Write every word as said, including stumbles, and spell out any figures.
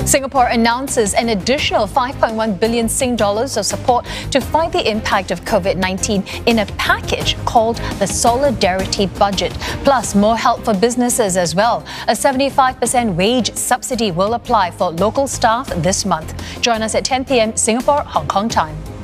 Singapore announces an additional five point one billion Sing dollars of support to fight the impact of COVID nineteen in a package called the Solidarity Budget. Plus, more help for businesses as well. A seventy-five percent wage subsidy will apply for local staff this month. Join us at ten p m Singapore, Hong Kong time.